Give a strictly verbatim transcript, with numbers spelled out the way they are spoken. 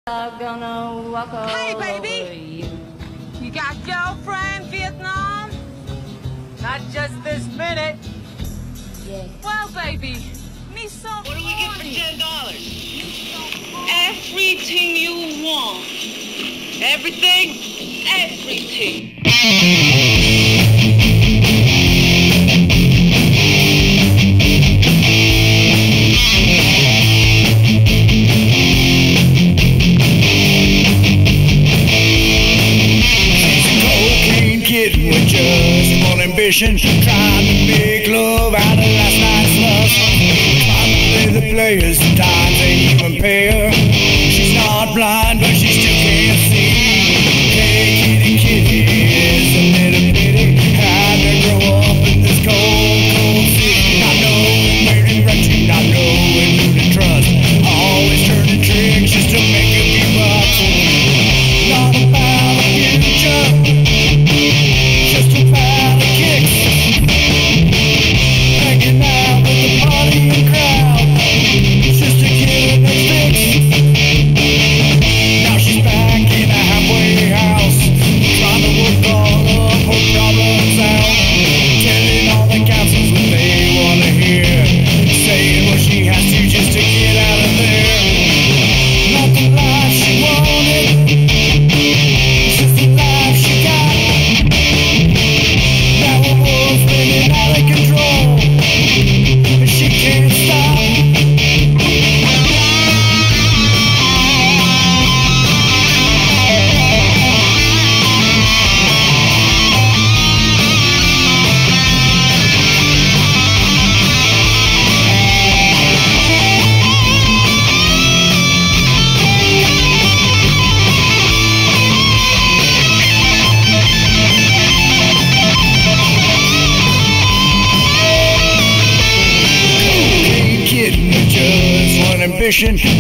I'm gonna walk over Hey, baby! you. You got girlfriend, Vietnam? Not just this minute. Yeah. Well, baby, me so What do we get for ten dollars? Everything you want. Everything? Everything. Kid with just one ambition, trying to make love out of last night's lust. Trying to play the players, sometimes ain't even pay her. She's not blind, but she still can't see. Hey, kitty, kitty, it's a little pity. Had to grow up in this cold, cold city. Not knowing where to run to, not knowing who to trust. Always turning tricks just to make a few bucks. Not about the future. Just a pile of kicks, hanging out with the partying crowd, just to get a fix. Now she's back in a halfway house, trying to work all of her problems out, telling all the counselors what they want to hear, saying what she has to just to get out of there. Not the life she wanted, just the life she got. Now her world's spinning out of control, and she can't stop. Ambition,